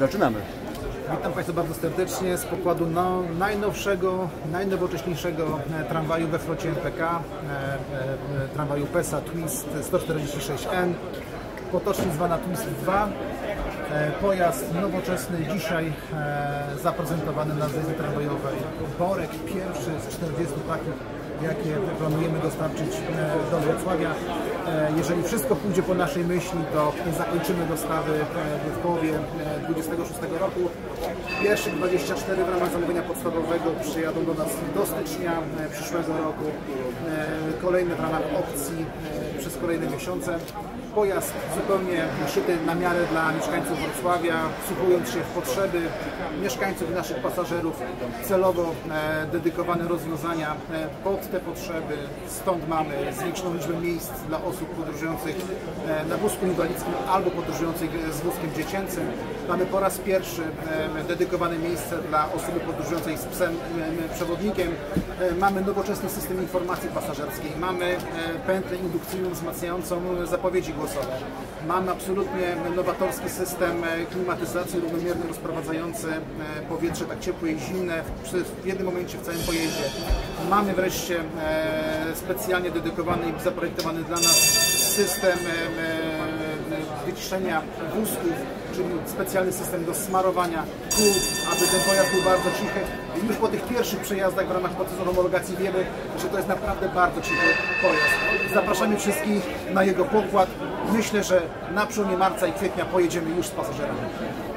Zaczynamy. Witam Państwa bardzo serdecznie z pokładu najnowszego, najnowocześniejszego tramwaju we flocie MPK, tramwaju PESA Twist 146N, potocznie zwana Twist 2. Pojazd nowoczesny, dzisiaj zaprezentowany na zjeździe tramwajowej. Borek pierwszy z 40 takich, jakie planujemy dostarczyć do Wrocławia. Jeżeli wszystko pójdzie po naszej myśli, to zakończymy dostawy w połowie 2026 roku. Pierwszych 24 w ramach zamówienia podstawowego przyjadą do nas do stycznia przyszłego roku. Kolejne w ramach opcji przez kolejne miesiące. Pojazd zupełnie szyty na miarę dla mieszkańców Wrocławia, wsłuchując się w potrzeby mieszkańców i naszych pasażerów, celowo dedykowane rozwiązania pod te potrzeby. Stąd mamy zwiększoną liczbę miejsc dla osób podróżujących na wózku inwalidzkim albo podróżujących z wózkiem dziecięcym. Mamy po raz pierwszy dedykowane miejsce dla osoby podróżującej z psem przewodnikiem. Mamy nowoczesny system informacji pasażerskiej. Mamy pętlę indukcyjną wzmacniającą zapowiedzi głosowe. Mamy absolutnie nowatorski system klimatyzacji równomiernie rozprowadzający powietrze tak ciepłe i zimne w jednym momencie w całym pojeździe. Mamy wreszcie specjalnie dedykowany i zaprojektowany dla nas system wyciszenia wózków, czyli specjalny system do smarowania kół, aby ten pojazd był bardzo cichy. I już po tych pierwszych przejazdach w ramach procesu homologacji wiemy, że to jest naprawdę bardzo cichy pojazd. Zapraszamy wszystkich na jego pokład. Myślę, że na przełomie marca i kwietnia pojedziemy już z pasażerami.